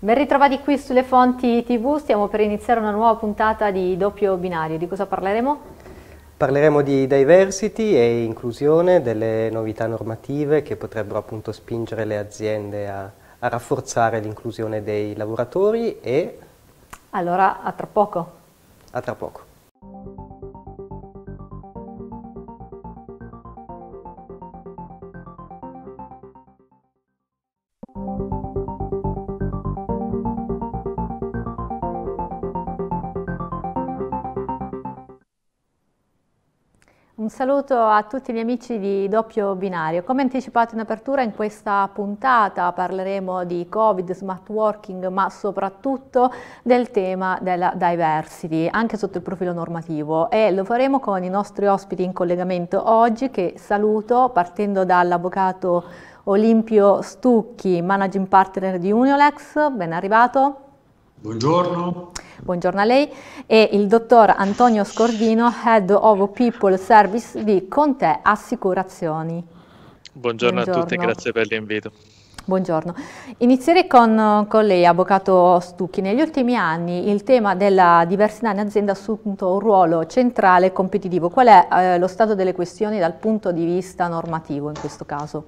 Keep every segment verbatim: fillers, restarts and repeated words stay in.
Ben ritrovati qui sulle Fonti tivù, stiamo per iniziare una nuova puntata di Doppio Binario. Di cosa parleremo? Parleremo di diversity e inclusione, delle novità normative che potrebbero appunto spingere le aziende a, a rafforzare l'inclusione dei lavoratori e... Allora, a tra poco. A tra poco. Un saluto a tutti gli amici di Doppio Binario. Come anticipato in apertura, in questa puntata parleremo di Covid, smart working, ma soprattutto del tema della diversity, anche sotto il profilo normativo, e lo faremo con i nostri ospiti in collegamento oggi, che saluto, partendo dall'avvocato Olimpio Stucchi, managing partner di Uniolex. Ben arrivato. Buongiorno. Buongiorno a lei, e il dottor Antonio Scordino, Head of People Service di Conte Assicurazioni. Buongiorno, Buongiorno a tutti e grazie per l'invito. Buongiorno. Inizierei con, con lei, avvocato Stucchi. Negli ultimi anni il tema della diversità in azienda ha assunto un ruolo centrale e competitivo. Qual è eh, lo stato delle questioni dal punto di vista normativo in questo caso?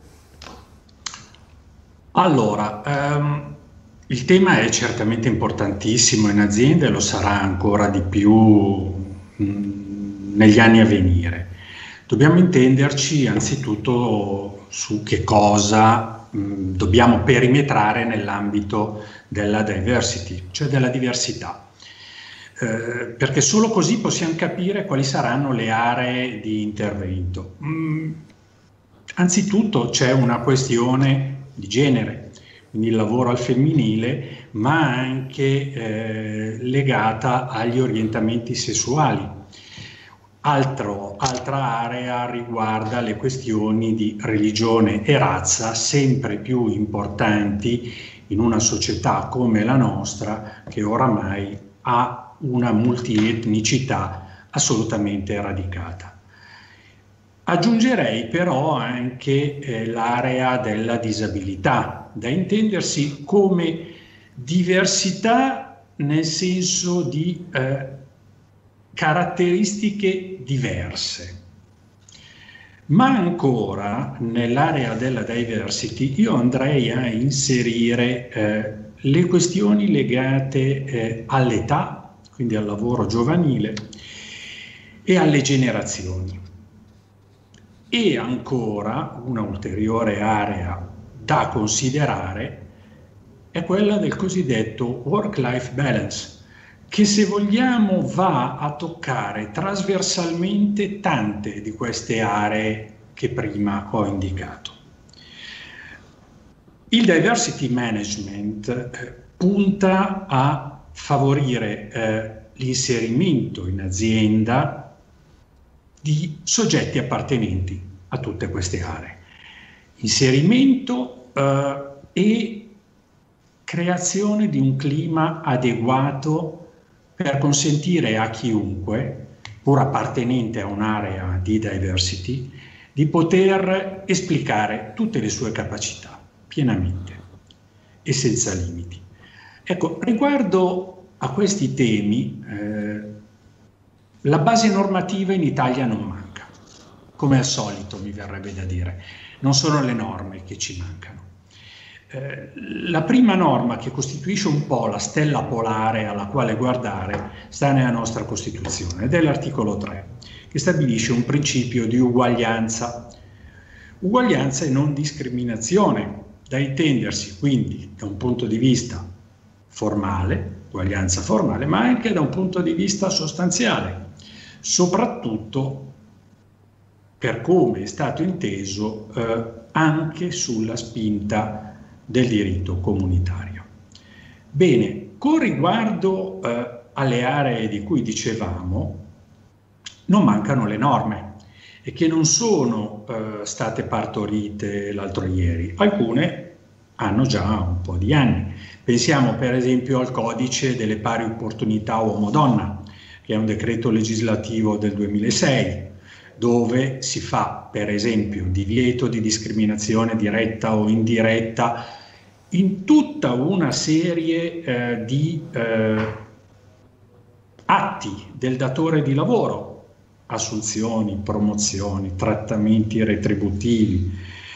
Allora, um... il tema è certamente importantissimo in azienda e lo sarà ancora di più mh, negli anni a venire. Dobbiamo intenderci anzitutto su che cosa mh, dobbiamo perimetrare nell'ambito della diversity, cioè della diversità, eh, perché solo così possiamo capire quali saranno le aree di intervento. Mh, anzitutto c'è una questione di genere, quindi il lavoro al femminile, ma anche eh, legata agli orientamenti sessuali. Altro, altra area riguarda le questioni di religione e razza, sempre più importanti in una società come la nostra, che oramai ha una multietnicità assolutamente radicata. Aggiungerei però anche eh, l'area della disabilità, da intendersi come diversità nel senso di eh, caratteristiche diverse. Ma ancora nell'area della diversity io andrei a inserire eh, le questioni legate eh, all'età, quindi al lavoro giovanile, e alle generazioni. E ancora una ulteriore area da considerare è quella del cosiddetto work-life balance, che se vogliamo va a toccare trasversalmente tante di queste aree che prima ho indicato. Il diversity management eh, punta a favorire eh, l'inserimento in azienda di soggetti appartenenti a tutte queste aree. Inserimento eh, e creazione di un clima adeguato per consentire a chiunque, pur appartenente a un'area di diversity, di poter esplicare tutte le sue capacità pienamente e senza limiti. Ecco, riguardo a questi temi, eh, la base normativa in Italia non manca, come al solito mi verrebbe da dire, non sono le norme che ci mancano. Eh, la prima norma che costituisce un po' la stella polare alla quale guardare sta nella nostra Costituzione ed è l'articolo tre, che stabilisce un principio di uguaglianza. Uguaglianza e non discriminazione, da intendersi quindi da un punto di vista formale, uguaglianza formale, ma anche da un punto di vista sostanziale, soprattutto per come è stato inteso eh, anche sulla spinta del diritto comunitario. Bene, con riguardo eh, alle aree di cui dicevamo, non mancano le norme e che non sono eh, state partorite l'altro ieri, alcune hanno già un po' di anni. Pensiamo per esempio al codice delle pari opportunità uomo-donna, che è un decreto legislativo del duemilasei, dove si fa per esempio divieto di discriminazione diretta o indiretta in tutta una serie eh, di eh, atti del datore di lavoro, assunzioni, promozioni, trattamenti retributivi,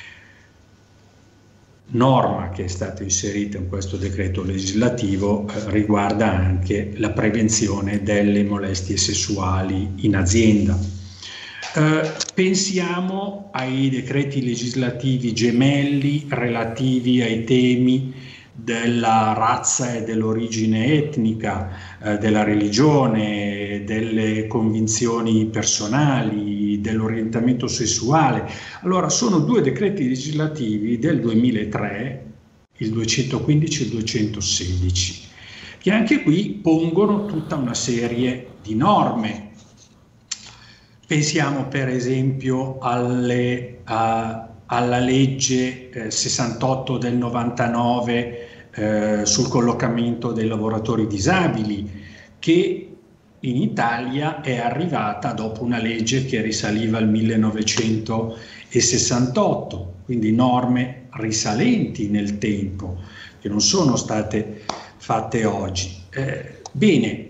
norma che è stata inserita in questo decreto legislativo eh, riguarda anche la prevenzione delle molestie sessuali in azienda. Eh, pensiamo ai decreti legislativi gemelli relativi ai temi della razza e dell'origine etnica, eh, della religione, delle convinzioni personali, dell'orientamento sessuale. Allora, sono due decreti legislativi del duemilatré, il duecentoquindici e il duecentosedici, che anche qui pongono tutta una serie di norme. Pensiamo per esempio alle, a, alla legge eh, sessantotto del novantanove eh, sul collocamento dei lavoratori disabili, che in Italia è arrivata dopo una legge che risaliva al millenovecentosessantotto, quindi norme risalenti nel tempo, che non sono state fatte oggi. Eh, bene,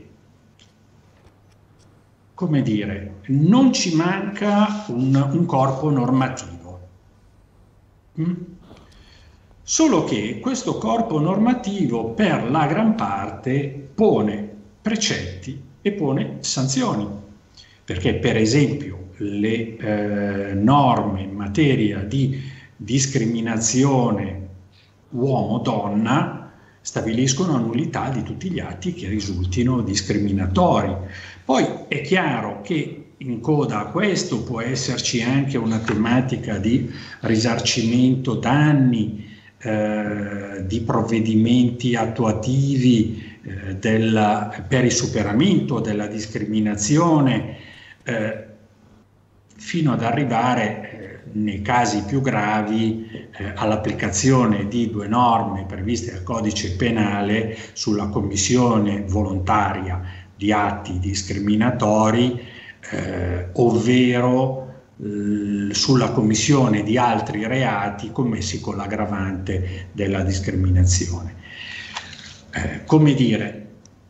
come dire, non ci manca un, un corpo normativo. Mm? Solo che questo corpo normativo per la gran parte pone precetti e pone sanzioni, perché per esempio le eh, norme in materia di discriminazione uomo-donna stabiliscono nullità di tutti gli atti che risultino discriminatori. Poi è chiaro che in coda a questo può esserci anche una tematica di risarcimento danni, eh, di provvedimenti attuativi eh, della, per il superamento della discriminazione, eh, fino ad arrivare eh, nei casi più gravi eh, all'applicazione di due norme previste dal codice penale sulla commissione volontaria di atti discriminatori, eh, ovvero eh, sulla commissione di altri reati commessi con l'aggravante della discriminazione. Eh, come dire,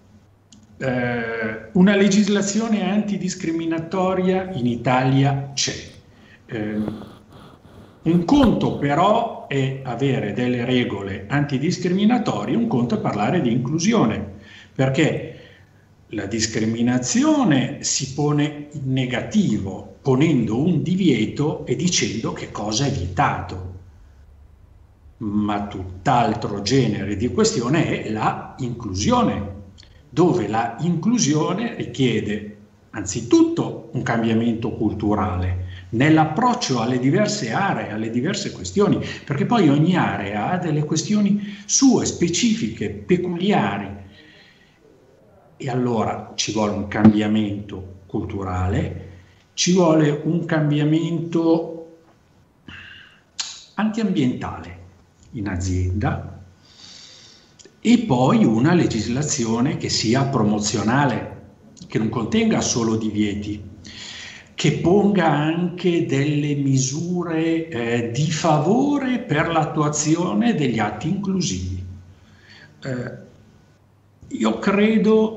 eh, una legislazione antidiscriminatoria in Italia c'è. Eh, un conto però è avere delle regole antidiscriminatorie, un conto è parlare di inclusione, perché la discriminazione si pone in negativo, ponendo un divieto e dicendo che cosa è vietato. Ma tutt'altro genere di questione è la inclusione, dove la inclusione richiede anzitutto un cambiamento culturale nell'approccio alle diverse aree, alle diverse questioni, perché poi ogni area ha delle questioni sue, specifiche, peculiari. E allora ci vuole un cambiamento culturale, ci vuole un cambiamento anche ambientale in azienda e poi una legislazione che sia promozionale, che non contenga solo divieti, che ponga anche delle misure eh, di favore per l'attuazione degli atti inclusivi. Eh, io credo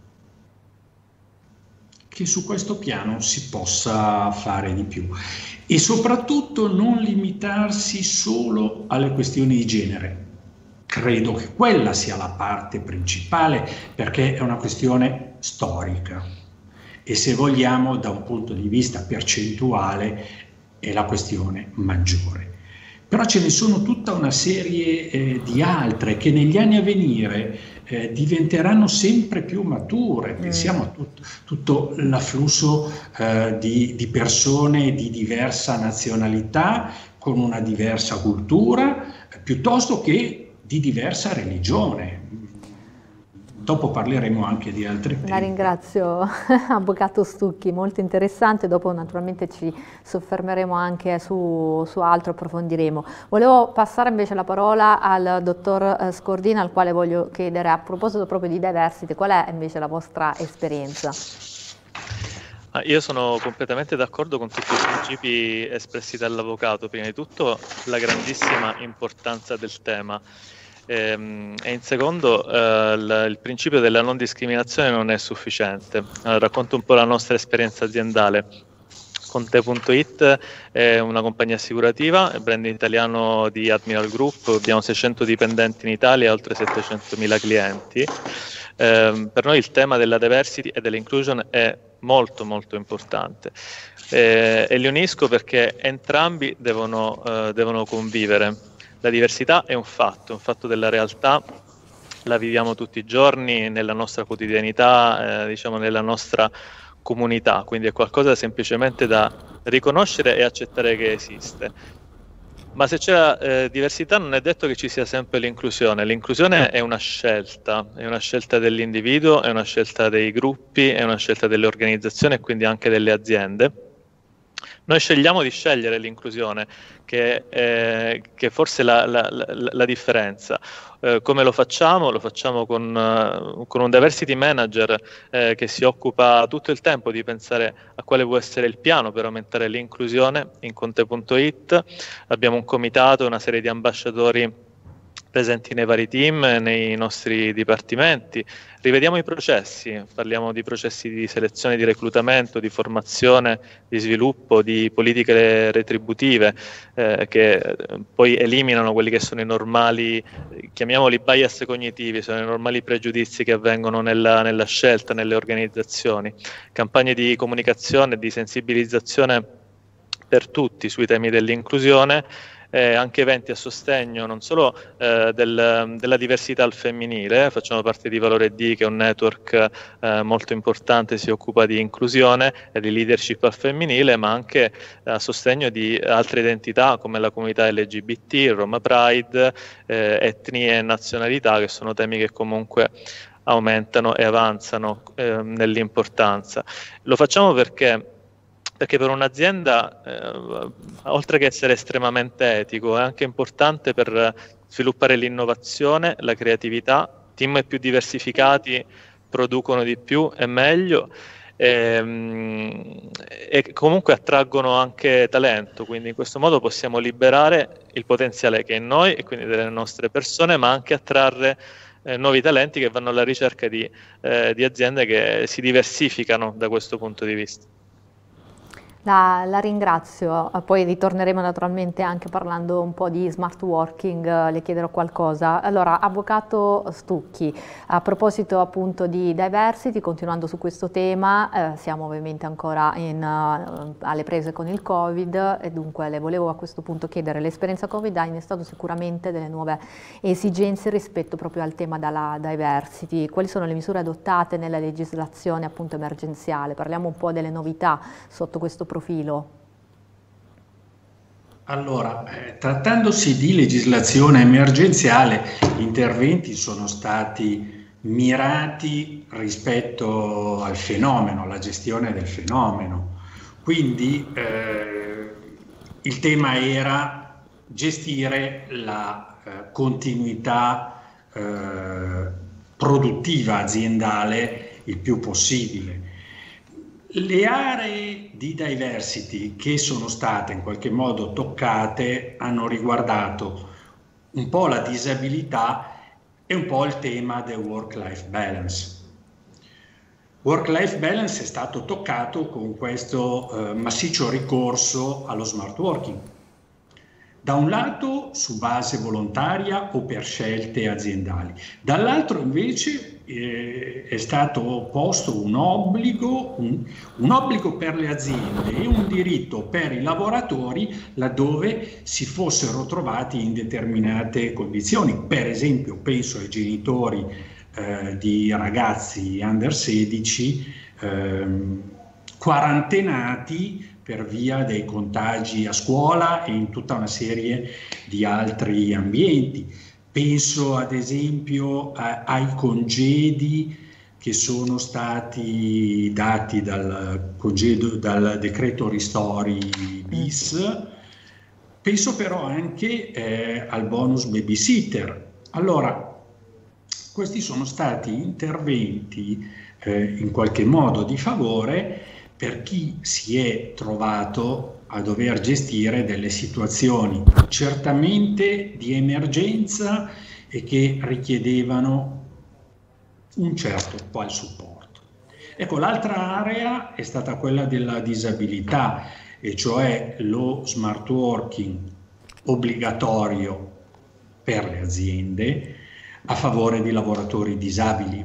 che su questo piano si possa fare di più e soprattutto non limitarsi solo alle questioni di genere. Credo che quella sia la parte principale, perché è una questione storica e, se vogliamo, da un punto di vista percentuale è la questione maggiore. Però ce ne sono tutta una serie eh, di altre che negli anni a venire eh, diventeranno sempre più mature. Pensiamo a tut, tutto l'afflusso eh, di, di persone di diversa nazionalità, con una diversa cultura, eh, piuttosto che di diversa religione. Dopo parleremo anche di altri temi. La ringrazio, Avvocato Stucchi, molto interessante. Dopo naturalmente ci soffermeremo anche su, su altro, approfondiremo. Volevo passare invece la parola al dottor Scordina, al quale voglio chiedere, a proposito proprio di diversity, qual è invece la vostra esperienza? Ah, io sono completamente d'accordo con tutti i principi espressi dall'avvocato. Prima di tutto la grandissima importanza del tema. ehm, e in secondo eh, il, il principio della non discriminazione non è sufficiente. Allora, racconto un po' la nostra esperienza aziendale. Conte punto it è una compagnia assicurativa, è brand italiano di Admiral Group, abbiamo seicento dipendenti in Italia e oltre settecentomila clienti. Eh, per noi il tema della diversity e dell'inclusion è molto molto importante eh, e li unisco perché entrambi devono, eh, devono convivere. La diversità è un fatto, un fatto della realtà, la viviamo tutti i giorni nella nostra quotidianità, eh, diciamo nella nostra comunità, quindi è qualcosa semplicemente da riconoscere e accettare che esiste. Ma se c'è la eh, diversità non è detto che ci sia sempre l'inclusione. L'inclusione è una scelta, è una scelta dell'individuo, è una scelta dei gruppi, è una scelta delle organizzazioni e quindi anche delle aziende. Noi scegliamo di scegliere l'inclusione, che, eh, che forse è la, la, la, la differenza. Eh, come lo facciamo? Lo facciamo con, uh, con un diversity manager eh, che si occupa tutto il tempo di pensare a quale può essere il piano per aumentare l'inclusione in Conte punto it. Abbiamo un comitato, una serie di ambasciatori presenti nei vari team, nei nostri dipartimenti. Rivediamo i processi, parliamo di processi di selezione, di reclutamento, di formazione, di sviluppo, di politiche retributive eh, che poi eliminano quelli che sono i normali, chiamiamoli bias cognitivi, sono i normali pregiudizi che avvengono nella, nella scelta, nelle organizzazioni. Campagne di comunicazione, di sensibilizzazione per tutti sui temi dell'inclusione, Eh, anche eventi a sostegno non solo eh, del, della diversità al femminile. Facciamo parte di Valore D, che è un network eh, molto importante, si occupa di inclusione e di leadership al femminile, ma anche a sostegno di altre identità come la comunità L G B T, Roma Pride, eh, etnie e nazionalità, che sono temi che comunque aumentano e avanzano eh, nell'importanza. Lo facciamo perché Perché per un'azienda, eh, oltre che essere estremamente etico, è anche importante per sviluppare l'innovazione, la creatività. Team più diversificati producono di più e meglio, e, e comunque attraggono anche talento, quindi in questo modo possiamo liberare il potenziale che è in noi e quindi delle nostre persone, ma anche attrarre eh, nuovi talenti che vanno alla ricerca di, eh, di aziende che si diversificano da questo punto di vista. La, la ringrazio, poi ritorneremo naturalmente anche parlando un po' di smart working, le chiederò qualcosa. Allora, avvocato Stucchi, a proposito appunto di diversity, continuando su questo tema, eh, siamo ovviamente ancora in, uh, alle prese con il Covid e dunque le volevo a questo punto chiedere, l'esperienza Covid ha innestato sicuramente delle nuove esigenze rispetto proprio al tema della diversity. Quali sono le misure adottate nella legislazione appunto emergenziale? Parliamo un po' delle novità sotto questo profilo. Allora, eh, trattandosi di legislazione emergenziale, gli interventi sono stati mirati rispetto al fenomeno, alla gestione del fenomeno. Quindi eh, il tema era gestire la eh, continuità eh, produttiva aziendale il più possibile. Le aree di diversity che sono state in qualche modo toccate hanno riguardato un po' la disabilità e un po' il tema del work-life balance. Work-life balance è stato toccato con questo eh, massiccio ricorso allo smart working. Da un lato su base volontaria o per scelte aziendali, dall'altro invece eh, è stato posto un obbligo, un, un obbligo per le aziende e un diritto per i lavoratori laddove si fossero trovati in determinate condizioni. Per esempio penso ai genitori eh, di ragazzi under sedici ehm, quarantenati per via dei contagi a scuola e in tutta una serie di altri ambienti. Penso ad esempio a, ai congedi che sono stati dati dal, congedo, dal decreto ristori bis. Penso però anche eh, al bonus babysitter. Allora, questi sono stati interventi eh, in qualche modo di favore per chi si è trovato a dover gestire delle situazioni certamente di emergenza e che richiedevano un certo qual supporto. Ecco, l'altra area è stata quella della disabilità, e cioè lo smart working obbligatorio per le aziende a favore di lavoratori disabili,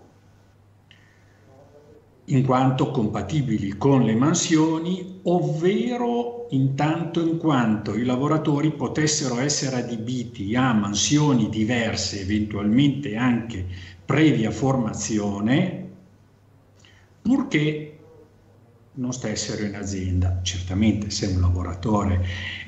in quanto compatibili con le mansioni, ovvero in tanto in quanto i lavoratori potessero essere adibiti a mansioni diverse, eventualmente anche previa formazione, purché non stessero in azienda. Certamente se un lavoratore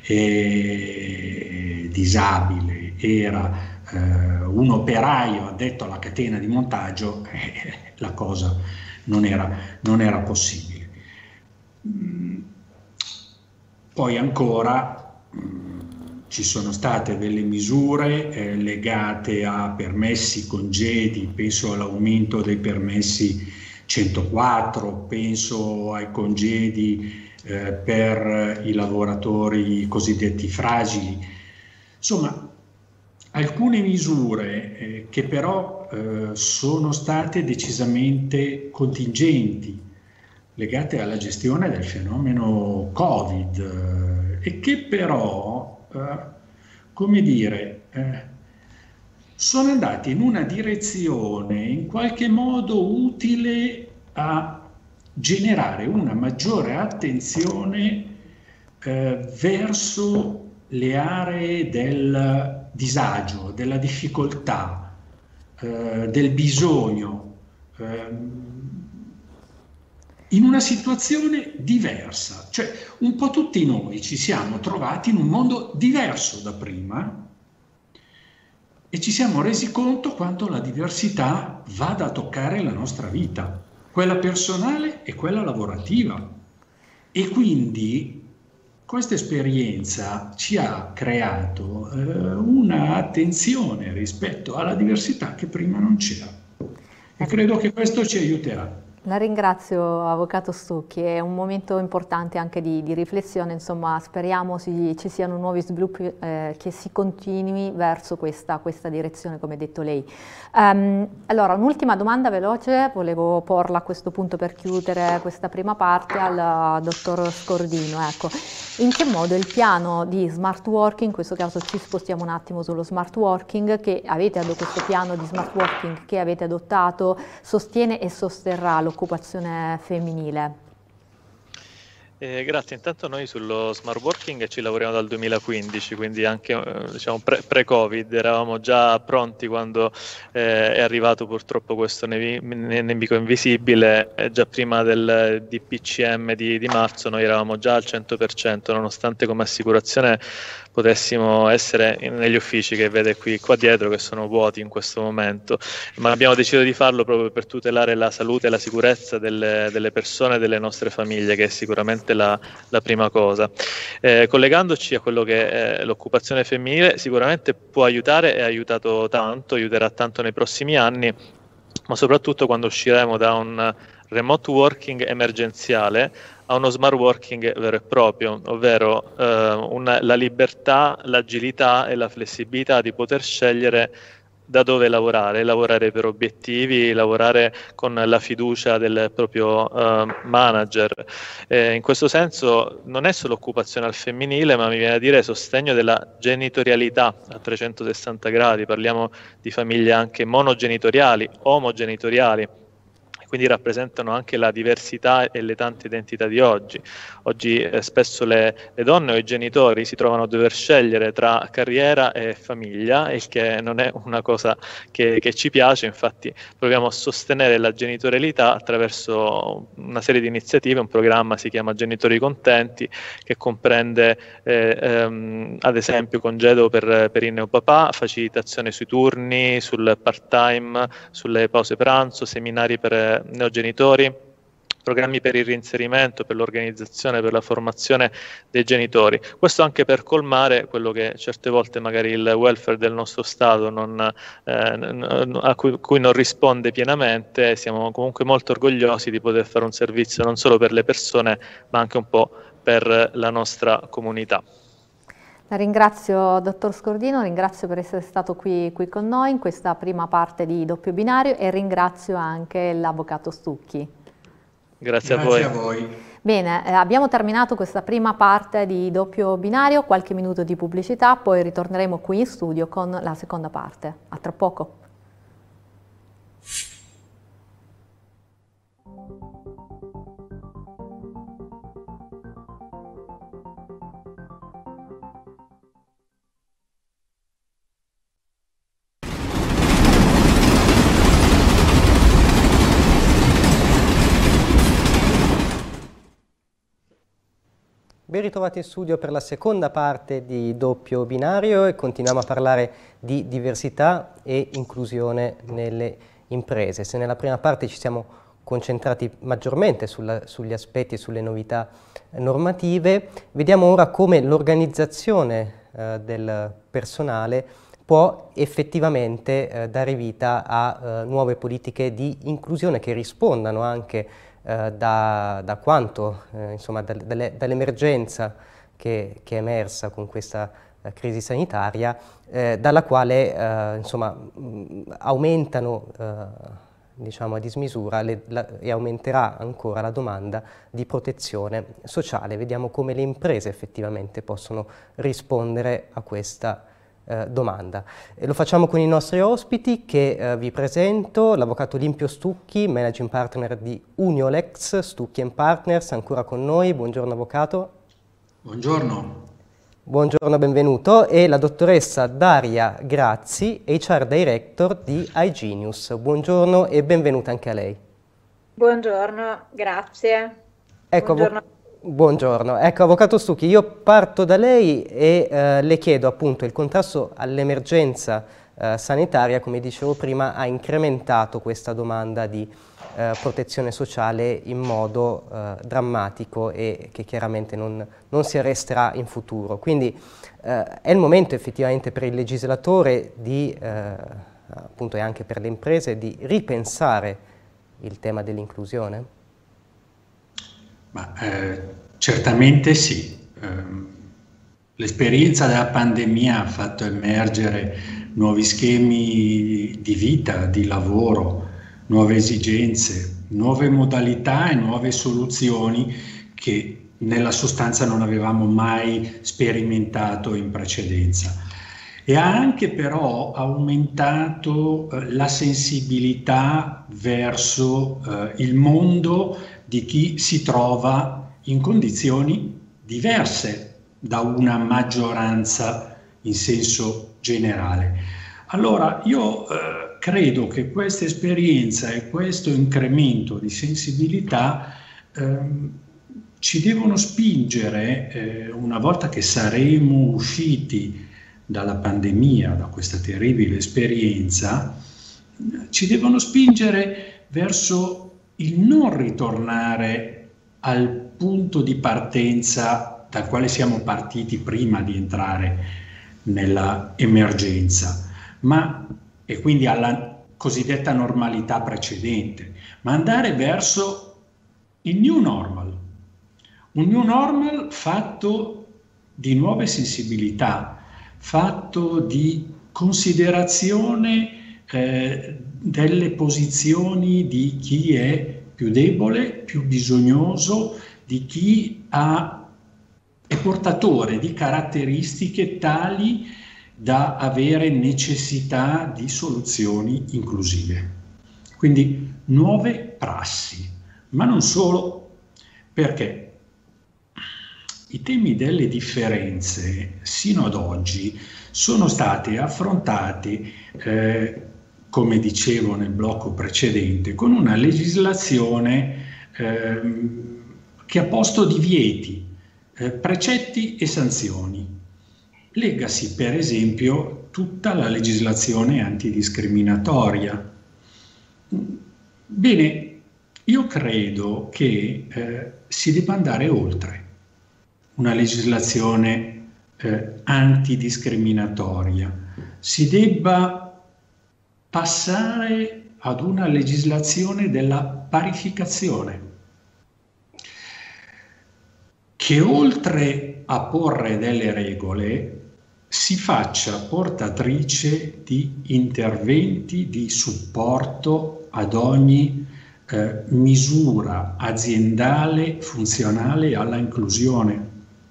è disabile, era eh, un operaio addetto alla catena di montaggio, eh, la cosa non era, non era possibile. Poi ancora ci sono state delle misure eh, legate a permessi, congedi, penso all'aumento dei permessi centoquattro, penso ai congedi eh, per i lavoratori cosiddetti fragili. Insomma, alcune misure eh, che però eh, sono state decisamente contingenti, legate alla gestione del fenomeno Covid eh, e che però, eh, come dire, eh, sono andati in una direzione in qualche modo utile a generare una maggiore attenzione eh, verso le aree del disagio, della difficoltà, eh, del bisogno, eh, in una situazione diversa. Cioè, un po' tutti noi ci siamo trovati in un mondo diverso da prima e ci siamo resi conto quanto la diversità vada a toccare la nostra vita, quella personale e quella lavorativa. E quindi questa esperienza ci ha creato eh, una attenzione rispetto alla diversità che prima non c'era. E credo che questo ci aiuterà. La ringrazio, Avvocato Stucchi, è un momento importante anche di, di riflessione, insomma speriamo si, ci siano nuovi sviluppi, eh, che si continui verso questa, questa direzione, come ha detto lei. Um, allora, un'ultima domanda veloce, volevo porla a questo punto per chiudere questa prima parte al dottor Scordino. Ecco, in che modo il piano di smart working, in questo caso ci spostiamo un attimo sullo smart working, che avete questo piano di smart working che avete adottato, sostiene e sosterrà l'occupazione femminile? Eh, grazie, intanto noi sullo smart working ci lavoriamo dal duemilaquindici, quindi anche eh, diciamo pre-Covid, eravamo già pronti quando eh, è arrivato purtroppo questo nemico invisibile, eh, già prima del D P C M di, di marzo noi eravamo già al cento per cento, nonostante come assicurazione potessimo essere in, negli uffici che vede qui qua dietro, che sono vuoti in questo momento, ma abbiamo deciso di farlo proprio per tutelare la salute e la sicurezza delle, delle persone e delle nostre famiglie, che è sicuramente la, la prima cosa. Eh, collegandoci a quello che è l'occupazione femminile, sicuramente può aiutare e ha aiutato tanto, aiuterà tanto nei prossimi anni, ma soprattutto quando usciremo da un remote working emergenziale a uno smart working vero e proprio, ovvero eh, una, la libertà, l'agilità e la flessibilità di poter scegliere da dove lavorare, lavorare per obiettivi, lavorare con la fiducia del proprio uh, manager. Eh, in questo senso non è solo occupazione al femminile, ma mi viene a dire sostegno della genitorialità a trecentosessanta gradi, parliamo di famiglie anche monogenitoriali, omogenitoriali, quindi rappresentano anche la diversità e le tante identità di oggi. Oggi eh, spesso le, le donne o i genitori si trovano a dover scegliere tra carriera e famiglia, il che non è una cosa che, che ci piace, infatti proviamo a sostenere la genitorialità attraverso una serie di iniziative, un programma si chiama Genitori Contenti, che comprende eh, ehm, ad esempio congedo per, per i neopapà, facilitazione sui turni, sul part-time, sulle pause pranzo, seminari per neogenitori, programmi per il reinserimento, per l'organizzazione, per la formazione dei genitori. Questo anche per colmare quello che certe volte magari il welfare del nostro Stato non, eh, a cui, cui non risponde pienamente. Siamo comunque molto orgogliosi di poter fare un servizio non solo per le persone, ma anche un po' per la nostra comunità. La ringrazio, dottor Scordino, ringrazio per essere stato qui, qui con noi in questa prima parte di Doppio Binario e ringrazio anche l'avvocato Stucchi. Grazie, Grazie a voi. a voi. Bene, eh, abbiamo terminato questa prima parte di Doppio Binario, qualche minuto di pubblicità, poi ritorneremo qui in studio con la seconda parte. A tra poco. Ben ritrovati in studio per la seconda parte di Doppio Binario e continuiamo a parlare di diversità e inclusione nelle imprese. Se nella prima parte ci siamo concentrati maggiormente sulla, sugli aspetti e sulle novità normative, vediamo ora come l'organizzazione eh, del personale può effettivamente eh, dare vita a eh, nuove politiche di inclusione che rispondano anche eh, da, da quanto, eh, insomma, da, dall'emergenza che, che è emersa con questa eh, crisi sanitaria, eh, dalla quale eh, insomma, mh, aumentano eh, diciamo a dismisura le, la, e aumenterà ancora la domanda di protezione sociale. Vediamo come le imprese effettivamente possono rispondere a questa Eh, domanda. E lo facciamo con i nostri ospiti che eh, vi presento, l'avvocato Olimpio Stucchi, managing partner di Uniolex, Stucchi and Partners, ancora con noi. Buongiorno avvocato. Buongiorno. Buongiorno, benvenuto. E la dottoressa Daria Grazzi, H R Director di iGenius. Buongiorno e benvenuta anche a lei. Buongiorno, grazie. Ecco, Buongiorno. Buongiorno, ecco avvocato Stucchi, io parto da lei e eh, le chiedo appunto il contrasto all'emergenza eh, sanitaria, come dicevo prima, ha incrementato questa domanda di eh, protezione sociale in modo eh, drammatico e che chiaramente non, non si arresterà in futuro. Quindi eh, è il momento effettivamente per il legislatore di, eh, appunto e anche per le imprese, di ripensare il tema dell'inclusione? Ma, eh, certamente sì. Eh, l'esperienza della pandemia ha fatto emergere nuovi schemi di vita, di lavoro, nuove esigenze, nuove modalità e nuove soluzioni che nella sostanza non avevamo mai sperimentato in precedenza. E ha anche però aumentato eh, la sensibilità verso eh, il mondo di chi si trova in condizioni diverse da una maggioranza in senso generale. Allora io eh, credo che questa esperienza e questo incremento di sensibilità eh, ci devono spingere, eh, una volta che saremo usciti dalla pandemia, da questa terribile esperienza, ci devono spingere verso il non ritornare al punto di partenza dal quale siamo partiti prima di entrare nella emergenza, ma e quindi alla cosiddetta normalità precedente, ma andare verso il new normal, un new normal fatto di nuove sensibilità, fatto di considerazione eh, delle posizioni di chi è più debole, più bisognoso, di chi ha, è portatore di caratteristiche tali da avere necessità di soluzioni inclusive. Quindi nuove prassi, ma non solo, perché i temi delle differenze sino ad oggi sono stati affrontati, eh, come dicevo nel blocco precedente, con una legislazione eh, che ha posto divieti, eh, precetti e sanzioni. Leggasi per esempio tutta la legislazione antidiscriminatoria. Bene, io credo che eh, si debba andare oltre una legislazione eh, antidiscriminatoria, si debba passare ad una legislazione della parificazione, che oltre a porre delle regole si faccia portatrice di interventi di supporto ad ogni eh, misura aziendale funzionale alla inclusione.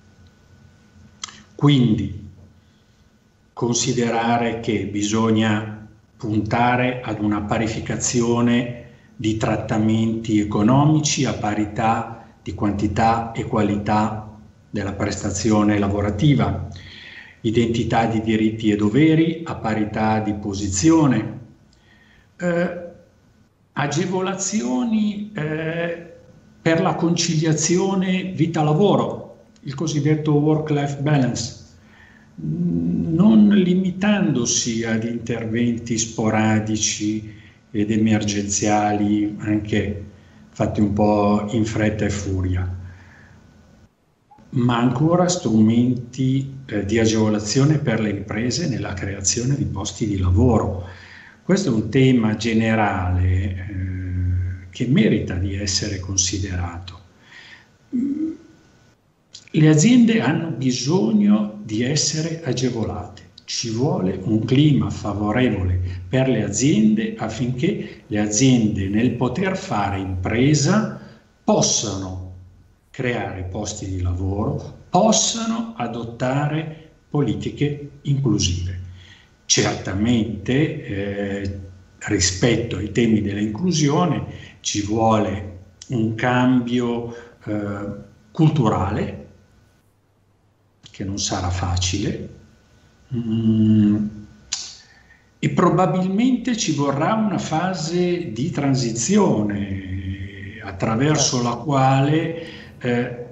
Quindi considerare che bisogna puntare ad una parificazione di trattamenti economici a parità di quantità e qualità della prestazione lavorativa, identità di diritti e doveri a parità di posizione, eh, agevolazioni eh, per la conciliazione vita-lavoro, il cosiddetto work-life balance, non limitandosi ad interventi sporadici ed emergenziali, anche fatti un po' in fretta e furia, ma ancora strumenti eh, di agevolazione per le imprese nella creazione di posti di lavoro. Questo è un tema generale eh, che merita di essere considerato. Le aziende hanno bisogno di essere agevolate. Ci vuole un clima favorevole per le aziende affinché le aziende, nel poter fare impresa, possano creare posti di lavoro, possano adottare politiche inclusive. Certamente eh, rispetto ai temi dell'inclusione ci vuole un cambio eh, culturale che non sarà facile. Mm. E probabilmente ci vorrà una fase di transizione attraverso la quale eh,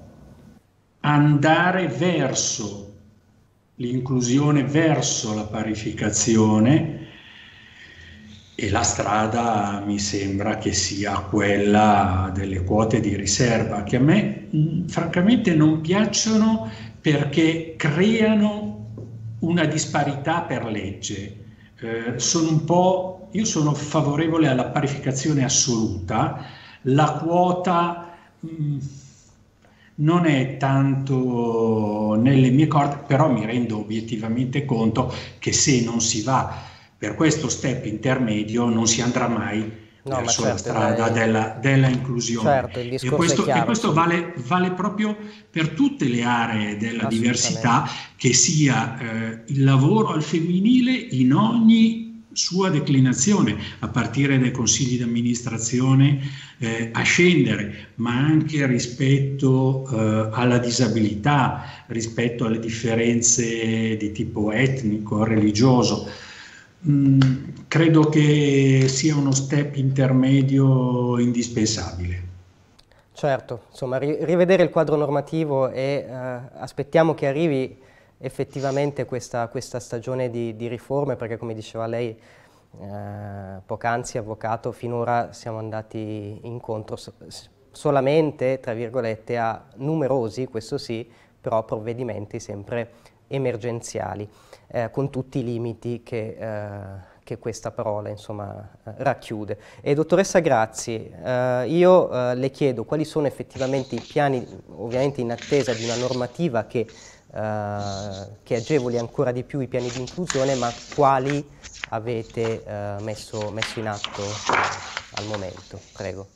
andare verso l'inclusione, verso la parificazione, e la strada mi sembra che sia quella delle quote di riserva, che a me mh, francamente non piacciono perché creano una disparità per legge. Eh, sono un po', io sono favorevole alla parificazione assoluta, la quota mh, non è tanto nelle mie corde, però mi rendo obiettivamente conto che se non si va per questo step intermedio non si andrà mai no, verso certo, la strada dai... della, della inclusione. Certo, il discorso e questo, è chiaro, e questo sì. vale, vale proprio per tutte le aree della diversità, che sia eh, il lavoro al femminile in ogni sua declinazione, a partire dai consigli di amministrazione eh, a scendere, ma anche rispetto eh, alla disabilità, rispetto alle differenze di tipo etnico, religioso. Mm, credo che sia uno step intermedio indispensabile. Certo, insomma, ri rivedere il quadro normativo e eh, aspettiamo che arrivi effettivamente questa, questa stagione di, di riforme, perché come diceva lei eh, poc'anzi, avvocato, finora siamo andati incontro so solamente, tra virgolette, a numerosi, questo sì, però provvedimenti sempre emergenziali, eh, con tutti i limiti che, eh, che questa parola insomma eh, racchiude. E dottoressa Grazzi, eh, io eh, le chiedo quali sono effettivamente i piani, ovviamente in attesa di una normativa che, eh, che agevoli ancora di più i piani di inclusione, ma quali avete eh, messo, messo in atto eh, al momento? Prego.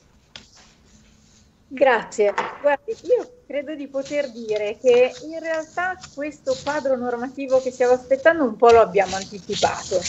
Grazie. Guardi, io credo di poter dire che in realtà questo quadro normativo che stiamo aspettando un po' lo abbiamo anticipato.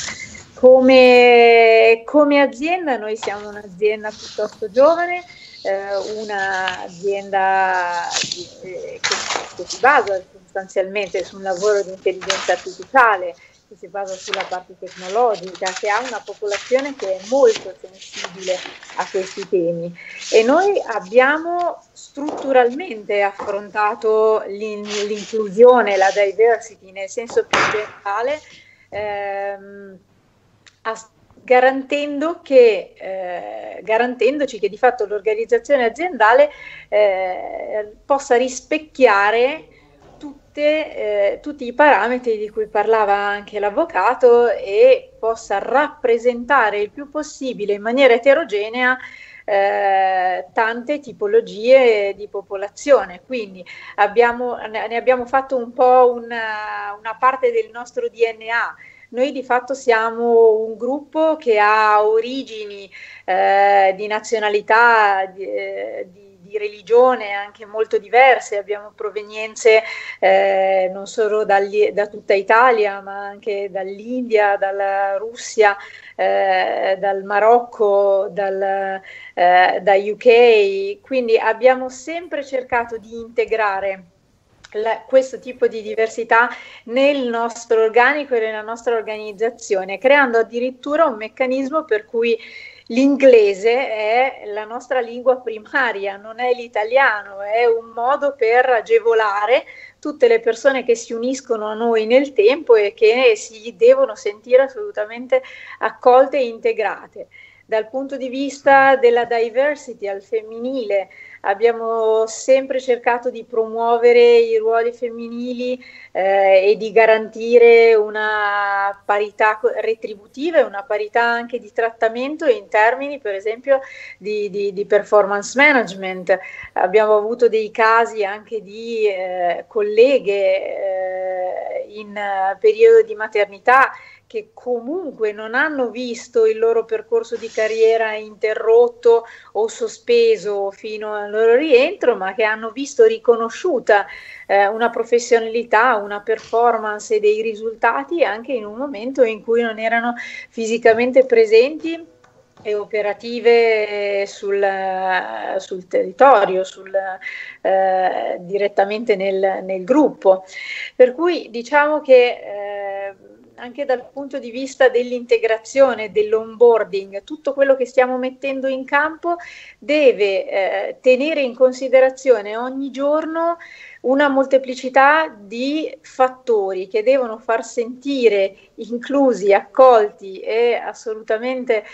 Come, come azienda, noi siamo un'azienda piuttosto giovane, eh, un'azienda eh, che, che si basa sostanzialmente sul lavoro di intelligenza artificiale, che si basa sulla parte tecnologica, che ha una popolazione che è molto sensibile a questi temi, e noi abbiamo strutturalmente affrontato l'inclusione, la diversity nel senso più generale, ehm, garantendo che, eh, garantendoci che di fatto l'organizzazione aziendale eh, possa rispecchiare Tutte, eh, tutti i parametri di cui parlava anche l'avvocato, e possa rappresentare il più possibile in maniera eterogenea eh, tante tipologie di popolazione. Quindi abbiamo, ne abbiamo fatto un po' una, una parte del nostro D N A. Noi di fatto siamo un gruppo che ha origini eh, di nazionalità, di, di di religione anche molto diverse, abbiamo provenienze eh, non solo dagli, da tutta Italia, ma anche dall'India, dalla Russia, eh, dal Marocco, dal, eh, da U K, quindi abbiamo sempre cercato di integrare La, questo tipo di diversità nel nostro organico e nella nostra organizzazione, creando addirittura un meccanismo per cui l'inglese è la nostra lingua primaria, non è l'italiano, è un modo per agevolare tutte le persone che si uniscono a noi nel tempo e che si devono sentire assolutamente accolte e integrate. Dal punto di vista della diversity al femminile, abbiamo sempre cercato di promuovere i ruoli femminili eh, e di garantire una parità retributiva e una parità anche di trattamento in termini, per esempio, di, di, di performance management. Abbiamo avuto dei casi anche di eh, colleghe eh, in uh, periodo di maternità che comunque non hanno visto il loro percorso di carriera interrotto o sospeso fino al loro rientro, ma che hanno visto riconosciuta eh, una professionalità, una performance e dei risultati anche in un momento in cui non erano fisicamente presenti e operative sul, sul territorio, sul, eh, direttamente nel, nel gruppo. Per cui diciamo che eh, anche dal punto di vista dell'integrazione, dell'onboarding, tutto quello che stiamo mettendo in campo deve eh, tenere in considerazione ogni giorno una molteplicità di fattori che devono far sentire inclusi, accolti e assolutamente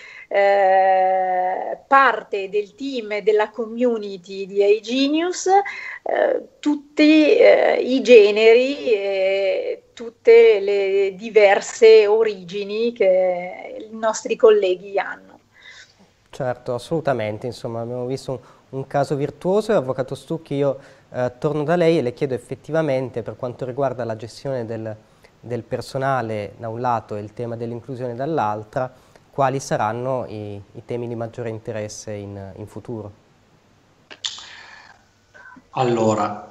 eh, parte del team e della community di iGenius eh, tutti eh, i generi e tutte le diverse origini che i nostri colleghi hanno. Certo, assolutamente, insomma abbiamo visto un, un caso virtuoso. Avvocato Stucchi, io eh, torno da lei e le chiedo effettivamente, per quanto riguarda la gestione del, del personale da un lato e il tema dell'inclusione dall'altra, quali saranno i, i temi di maggiore interesse in, in futuro? Allora,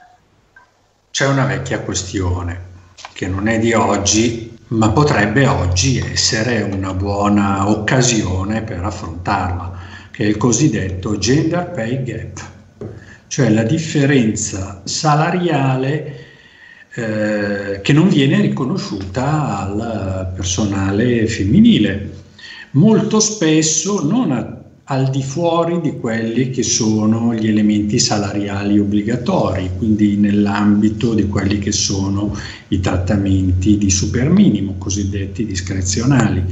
c'è una vecchia questione che non è di oggi, ma potrebbe oggi essere una buona occasione per affrontarla, che è il cosiddetto gender pay gap, cioè la differenza salariale eh, che non viene riconosciuta al personale femminile, molto spesso non a, al di fuori di quelli che sono gli elementi salariali obbligatori, quindi nell'ambito di quelli che sono i trattamenti di superminimo, cosiddetti discrezionali.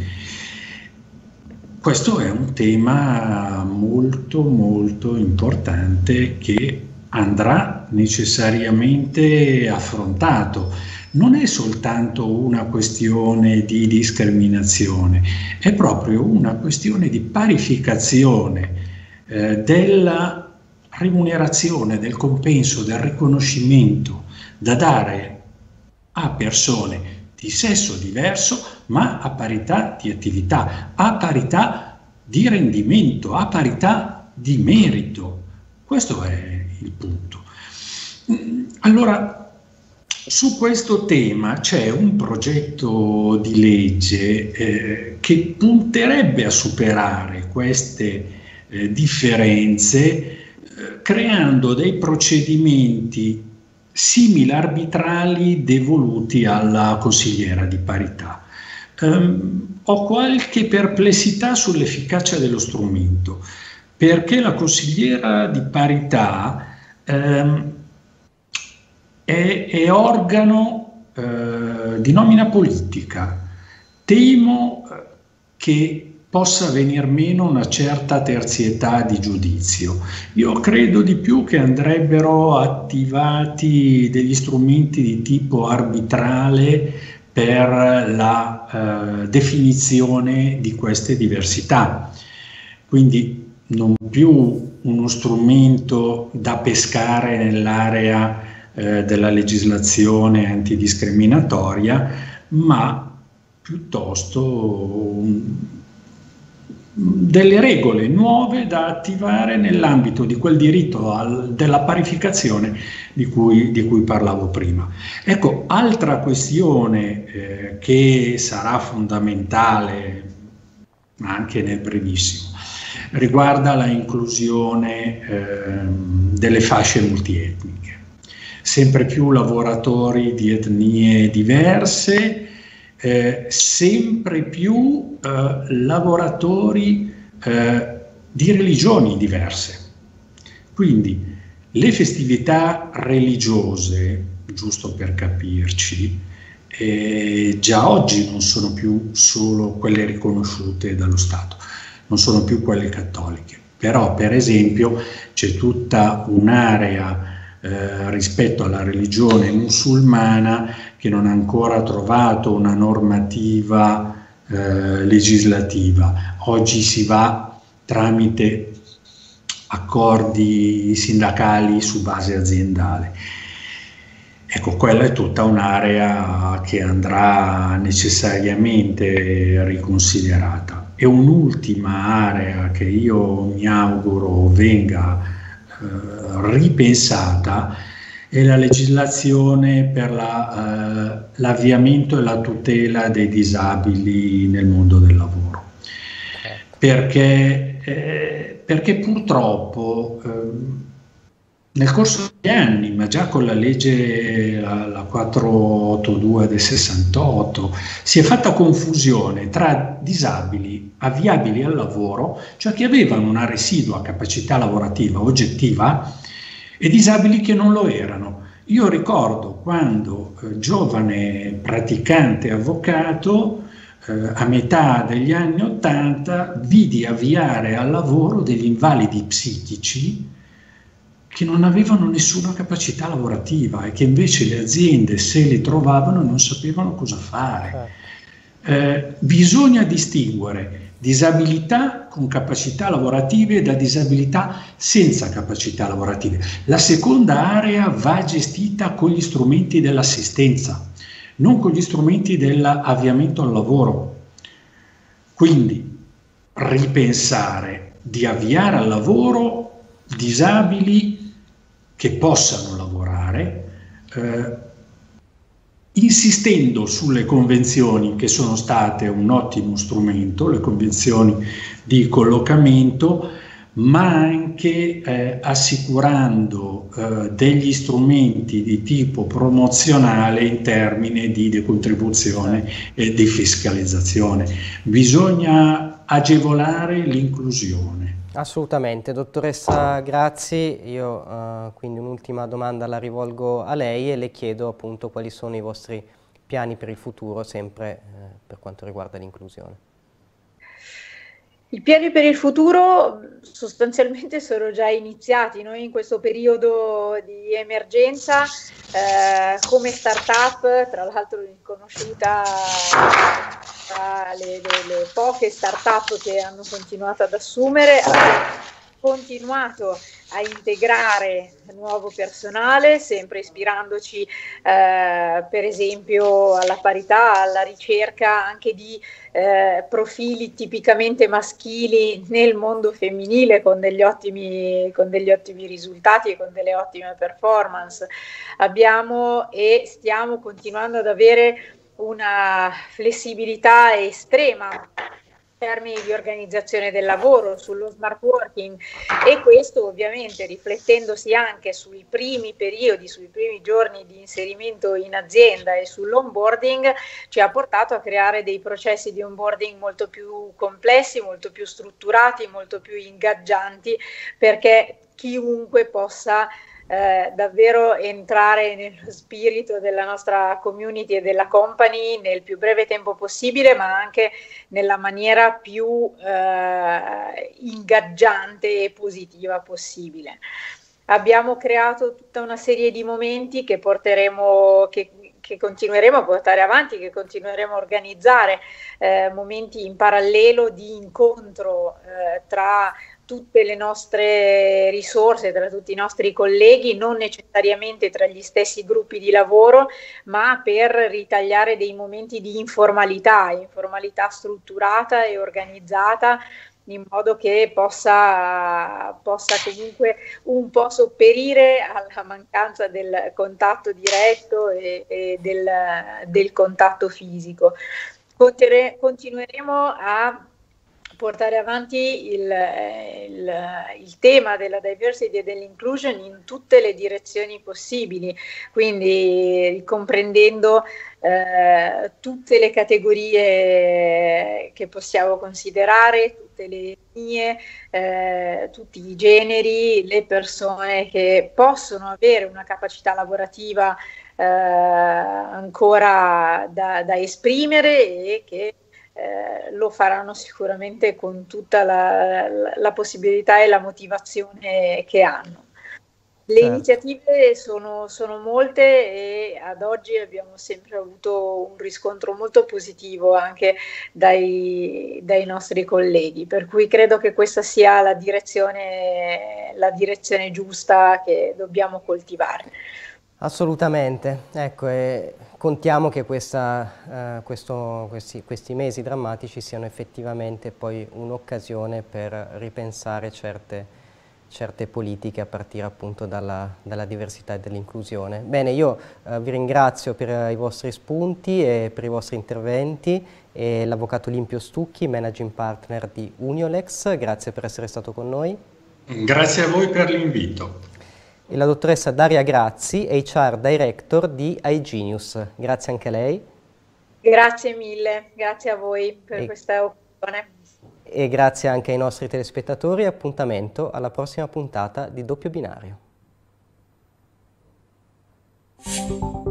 Questo è un tema molto molto importante che andrà necessariamente affrontato. Non è soltanto una questione di discriminazione, è proprio una questione di parificazione eh, della remunerazione, del compenso, del riconoscimento da dare a persone di sesso diverso, ma a parità di attività, a parità di rendimento, a parità di merito. Questo è il punto. Allora, su questo tema c'è un progetto di legge eh, che punterebbe a superare queste eh, differenze eh, creando dei procedimenti simili arbitrali devoluti alla consigliera di parità. Um, ho qualche perplessità sull'efficacia dello strumento, perché la consigliera di parità um, è, è organo uh, di nomina politica. Temo che possa venir meno una certa terzietà di giudizio. Io credo di più che andrebbero attivati degli strumenti di tipo arbitrale per la eh, definizione di queste diversità. Quindi non più uno strumento da pescare nell'area eh, della legislazione antidiscriminatoria, ma piuttosto un, delle regole nuove da attivare nell'ambito di quel diritto al, della parificazione di cui, di cui parlavo prima. Ecco, altra questione eh, che sarà fondamentale anche nel brevissimo riguarda la inclusione eh, delle fasce multietniche. Sempre più lavoratori di etnie diverse, Eh, sempre più eh, lavoratori eh, di religioni diverse. Quindi le festività religiose, giusto per capirci, eh, già oggi non sono più solo quelle riconosciute dallo Stato, non sono più quelle cattoliche, però per esempio c'è tutta un'area eh, rispetto alla religione musulmana che non ha ancora trovato una normativa eh, legislativa. Oggi si va tramite accordi sindacali su base aziendale. Ecco, quella è tutta un'area che andrà necessariamente riconsiderata. E un'ultima area che io mi auguro venga eh, ripensata è la legislazione per la, eh, l'avviamento e la tutela dei disabili nel mondo del lavoro. Perché, eh, perché purtroppo eh, nel corso degli anni, ma già con la legge la, la quattrocentottantadue del sessantotto, si è fatta confusione tra disabili avviabili al lavoro, cioè che avevano una residua capacità lavorativa oggettiva, e disabili che non lo erano. Io ricordo quando eh, giovane praticante avvocato, eh, a metà degli anni Ottanta, vidi avviare al lavoro degli invalidi psichici che non avevano nessuna capacità lavorativa e che invece le aziende, se li trovavano, non sapevano cosa fare. Eh, bisogna distinguere disabilità con capacità lavorative da disabilità senza capacità lavorative. La seconda area va gestita con gli strumenti dell'assistenza, non con gli strumenti dell'avviamento al lavoro. Quindi ripensare di avviare al lavoro disabili che possano lavorare, eh, insistendo sulle convenzioni che sono state un ottimo strumento, le convenzioni di collocamento, ma anche eh, assicurando eh, degli strumenti di tipo promozionale in termini di decontribuzione e di fiscalizzazione. Bisogna agevolare l'inclusione. Assolutamente, dottoressa Grazi, io uh, quindi un'ultima domanda la rivolgo a lei e le chiedo appunto quali sono i vostri piani per il futuro, sempre eh, per quanto riguarda l'inclusione. I piani per il futuro sostanzialmente sono già iniziati. Noi in questo periodo di emergenza eh, come startup, tra l'altro riconosciuta tra le, le, le poche startup che hanno continuato ad assumere, abbiamo continuato a integrare nuovo personale, sempre ispirandoci eh, per esempio alla parità, alla ricerca anche di eh, profili tipicamente maschili nel mondo femminile con degli ottimi, con degli ottimi risultati e con delle ottime performance. Abbiamo e stiamo continuando ad avere una flessibilità estrema in termini di organizzazione del lavoro, sullo smart working, e questo ovviamente riflettendosi anche sui primi periodi, sui primi giorni di inserimento in azienda e sull'onboarding, ci ha portato a creare dei processi di onboarding molto più complessi, molto più strutturati, molto più ingaggianti, perché chiunque possa Eh, davvero entrare nello spirito della nostra community e della company nel più breve tempo possibile, ma anche nella maniera più eh, ingaggiante e positiva possibile. Abbiamo creato tutta una serie di momenti che porteremo, che, che continueremo a portare avanti, che continueremo a organizzare, eh, momenti in parallelo di incontro eh, tra tutte le nostre risorse, tra tutti i nostri colleghi, non necessariamente tra gli stessi gruppi di lavoro, ma per ritagliare dei momenti di informalità, informalità strutturata e organizzata, in modo che possa, possa comunque un po' sopperire alla mancanza del contatto diretto e, e del, del contatto fisico. Continue, continueremo a portare avanti il, il, il tema della diversity e dell'inclusion in tutte le direzioni possibili, quindi comprendendo eh, tutte le categorie che possiamo considerare, tutte le etnie, eh, tutti i generi, le persone che possono avere una capacità lavorativa eh, ancora da, da esprimere e che Eh, lo faranno sicuramente con tutta la, la, la possibilità e la motivazione che hanno. Le certo. iniziative sono, sono molte e ad oggi abbiamo sempre avuto un riscontro molto positivo anche dai, dai nostri colleghi, per cui credo che questa sia la direzione, la direzione giusta che dobbiamo coltivare. Assolutamente, ecco, e contiamo che questa, eh, questo, questi, questi mesi drammatici siano effettivamente poi un'occasione per ripensare certe, certe politiche a partire appunto dalla, dalla diversità e dall'inclusione. Bene, io eh, vi ringrazio per eh, i vostri spunti e per i vostri interventi, e l'avvocato Olimpio Stucchi, Managing Partner di Uniolex, grazie per essere stato con noi. Grazie a voi per l'invito. E la dottoressa Daria Grazzi, H R Director di iGenius. Grazie anche a lei. Grazie mille, grazie a voi per e, questa occasione. E grazie anche ai nostri telespettatori, e appuntamento alla prossima puntata di Doppio Binario.